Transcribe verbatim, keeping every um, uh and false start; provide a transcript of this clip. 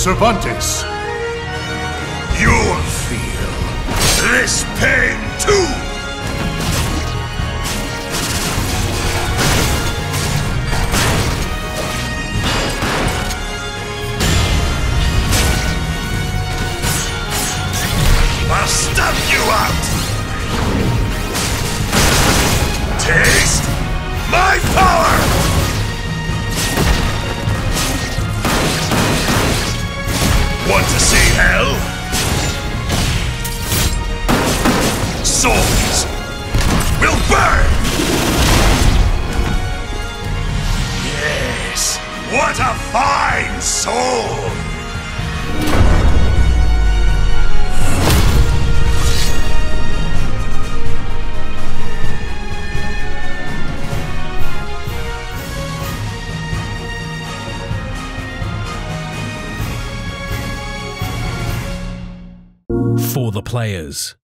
Cervantes. You'll feel this pain too! I'll stamp you out! Taste my power! Want to see hell? Souls will burn! Yes, what a fine soul! For the players.